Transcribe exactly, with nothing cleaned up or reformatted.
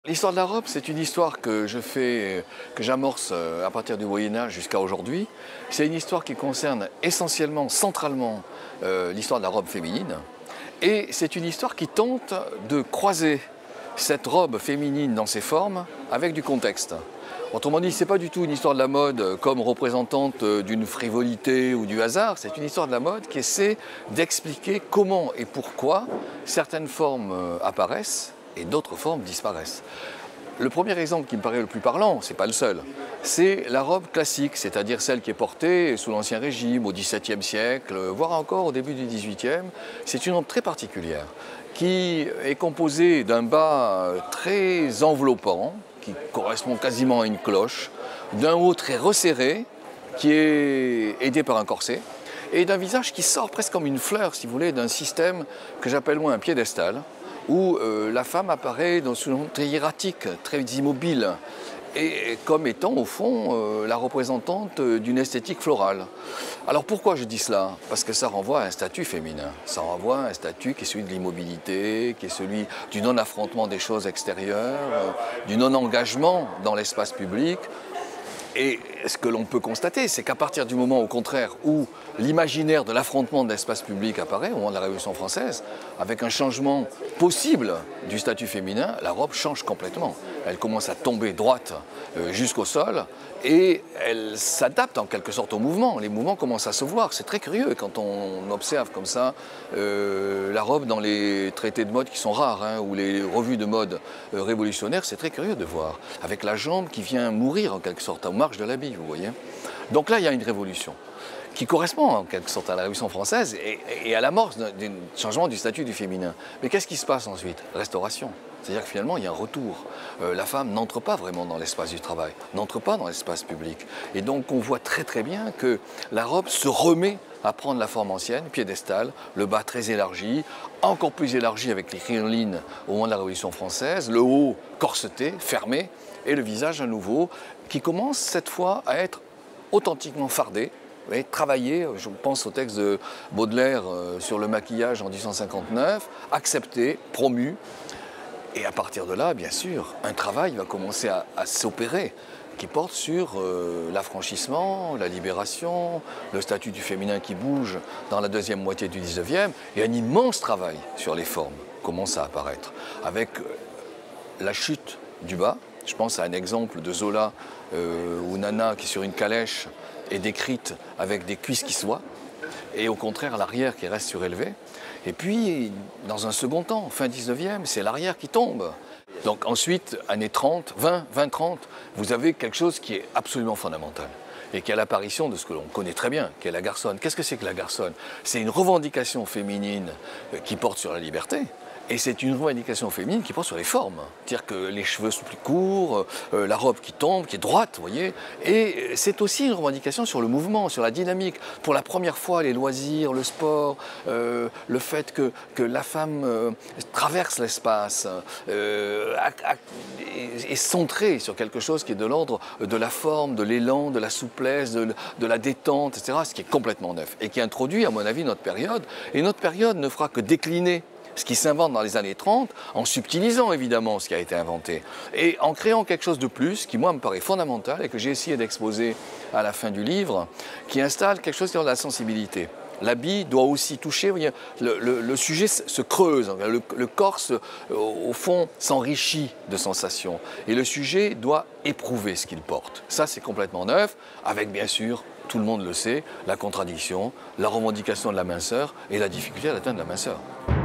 L'histoire de la robe, c'est une histoire que je fais, que j'amorce à partir du Moyen-Âge jusqu'à aujourd'hui. C'est une histoire qui concerne essentiellement, centralement, euh, l'histoire de la robe féminine. Et c'est une histoire qui tente de croiser cette robe féminine dans ses formes avec du contexte. Autrement dit, ce n'est pas du tout une histoire de la mode comme représentante d'une frivolité ou du hasard, c'est une histoire de la mode qui essaie d'expliquer comment et pourquoi certaines formes apparaissent et d'autres formes disparaissent. Le premier exemple qui me paraît le plus parlant, ce n'est pas le seul, c'est la robe classique, c'est-à-dire celle qui est portée sous l'Ancien Régime, au dix-septième siècle, voire encore au début du dix-huitième. C'est une robe très particulière qui est composée d'un bas très enveloppant, qui correspond quasiment à une cloche, d'un haut très resserré, qui est aidé par un corset, et d'un visage qui sort presque comme une fleur, si vous voulez, d'un système que j'appelle moi un piédestal, où euh, la femme apparaît dans une très hiératique, très immobile, et comme étant au fond euh, la représentante d'une esthétique florale. Alors pourquoi je dis cela? Parce que ça renvoie à un statut féminin, ça renvoie à un statut qui est celui de l'immobilité, qui est celui du non-affrontement des choses extérieures, euh, du non-engagement dans l'espace public. Et ce que l'on peut constater, c'est qu'à partir du moment, au contraire, où l'imaginaire de l'affrontement de l'espace public apparaît, au moment de la Révolution française, avec un changement possible du statut féminin, la robe change complètement. Elle commence à tomber droite euh, jusqu'au sol et elle s'adapte en quelque sorte au mouvement. Les mouvements commencent à se voir. C'est très curieux quand on observe comme ça euh, la robe dans les traités de mode qui sont rares, hein, ou les revues de mode euh, révolutionnaires. C'est très curieux de voir, avec la jambe qui vient mourir en quelque sorte, aux marges de l'habit, vous voyez. Donc là, il y a une révolution qui correspond en quelque sorte à la Révolution française et, et à l'amorce d'un changement du statut du féminin. Mais qu'est-ce qui se passe ensuite? Restauration. C'est-à-dire que finalement, il y a un retour. Euh, la femme n'entre pas vraiment dans l'espace du travail, n'entre pas dans l'espace public. Et donc, on voit très très bien que la robe se remet à prendre la forme ancienne, piédestal, le bas très élargi, encore plus élargi avec les crinolines au moment de la Révolution française, le haut corseté, fermé, et le visage à nouveau, qui commence cette fois à être authentiquement fardé, oui, travaillé, je pense au texte de Baudelaire euh, sur le maquillage en dix-huit cent cinquante-neuf, accepté, promu. Et à partir de là, bien sûr, un travail va commencer à, à s'opérer, qui porte sur euh, l'affranchissement, la libération, le statut du féminin qui bouge dans la deuxième moitié du dix-neuvième, et un immense travail sur les formes commence à apparaître, avec euh, la chute du bas. Je pense à un exemple de Zola, euh, où Nana, qui est sur une calèche, est décrite avec des cuisses qui se voient, et au contraire l'arrière qui reste surélevé. Et puis, dans un second temps, fin dix-neuvième, c'est l'arrière qui tombe. Donc ensuite, années trente, vingt, vingt, trente, vous avez quelque chose qui est absolument fondamental et qui est l'apparition de ce que l'on connaît très bien, qui est la garçonne. Qu'est-ce que c'est que la garçonne? C'est une revendication féminine qui porte sur la liberté. Et c'est une revendication féminine qui porte sur les formes. C'est-à-dire que les cheveux sont plus courts, euh, la robe qui tombe, qui est droite, vous voyez. Et c'est aussi une revendication sur le mouvement, sur la dynamique. Pour la première fois, les loisirs, le sport, euh, le fait que, que la femme euh, traverse l'espace, euh, est centrée sur quelque chose qui est de l'ordre de la forme, de l'élan, de la souplesse, de, de la détente, et cetera. Ce qui est complètement neuf et qui introduit, à mon avis, notre période. Et notre période ne fera que décliner ce qui s'invente dans les années trente, en subtilisant évidemment ce qui a été inventé, et en créant quelque chose de plus, qui moi me paraît fondamental, et que j'ai essayé d'exposer à la fin du livre, qui installe quelque chose qui est de la sensibilité. L'habit doit aussi toucher, vous voyez, le, le, le sujet se creuse, le, le corps, se, au fond, s'enrichit de sensations, et le sujet doit éprouver ce qu'il porte. Ça, c'est complètement neuf, avec bien sûr, tout le monde le sait, la contradiction, la revendication de la minceur, et la difficulté à atteindre la minceur.